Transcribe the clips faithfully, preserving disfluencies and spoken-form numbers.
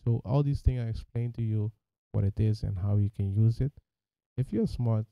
So all these things I explain to you what it is and how you can use it. If you're smart,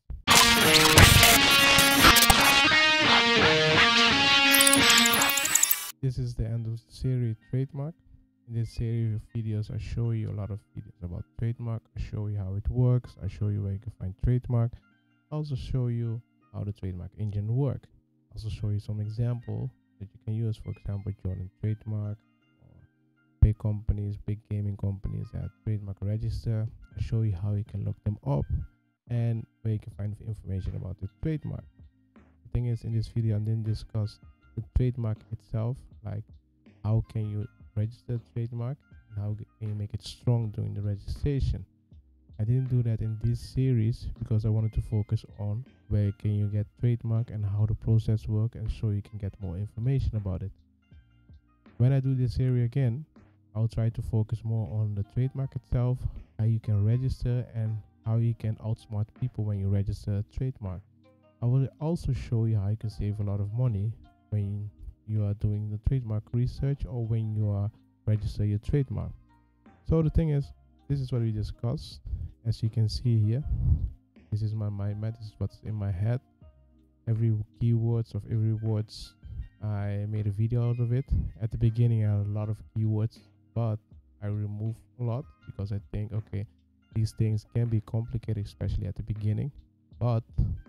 this is the end of the series Trademark. In this series of videos, I show you a lot of videos about Trademark. I show you how it works. I show you where you can find Trademark. I also show you how the Trademark engine works. I also show you some example that you can use. For example, joining Trademark, or big companies, big gaming companies that Trademark register. I show you how you can look them up and where you can find information about the trademark. The thing is, in this video I didn't discuss the trademark itself, like how can you register a trademark and how can you make it strong during the registration. I didn't do that in this series because I wanted to focus on where can you get trademark and how the process works, and so you can get more information about it. When I do this series again, I'll try to focus more on the trademark itself, how you can register, and how you can outsmart people when you register a trademark. I will also show you how you can save a lot of money when you are doing the trademark research or when you are register your trademark. So the thing is, this is what we discussed. As you can see here, this is my mind map. This is what's in my head. Every keywords of every words, I made a video out of it. At the beginning I had a lot of keywords, but I removed a lot because I think, okay, these things can be complicated, especially at the beginning, but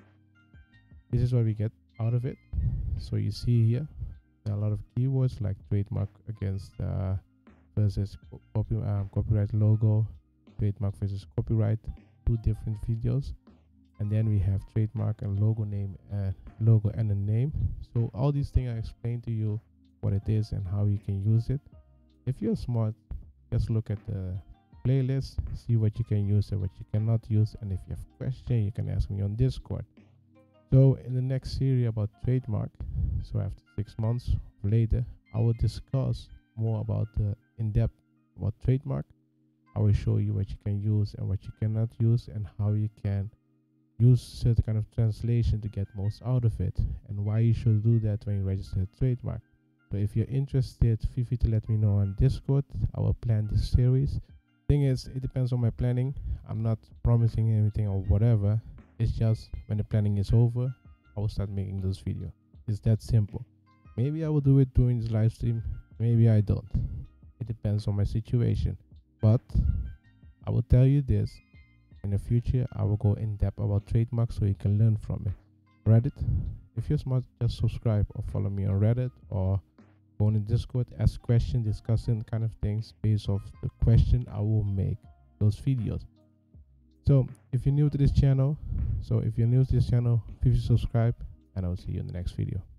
this is what we get out of it. So you see here, there are a lot of keywords like trademark against uh, versus copy, um, copyright logo, trademark versus copyright, two different videos. And then we have trademark and logo name, uh, logo and a name. So all these things I explained to you what it is and how you can use it. If you're smart, just look at the playlist, see what you can use and what you cannot use, and if you have questions you can ask me on Discord. So in the next series about trademark, so after six months later, I will discuss more about the in-depth about trademark. I will show you what you can use and what you cannot use, and how you can use certain kind of translation to get most out of it, and why you should do that when you register a trademark. So if you're interested, feel free to let me know on Discord. I will plan this series. Thing is, it depends on my planning. I'm not promising anything or whatever. It's just when the planning is over, I will start making those videos. It's that simple. Maybe I will do it during this live stream, maybe I don't. It depends on my situation. But I will tell you this, in the future I will go in depth about trademark so you can learn from it. Reddit, if you're smart, just subscribe or follow me on Reddit, or go on Discord, ask questions, discussing kind of things based off the question. I will make those videos. So if you're new to this channel, so if you're new to this channel, please subscribe, and I will see you in the next video.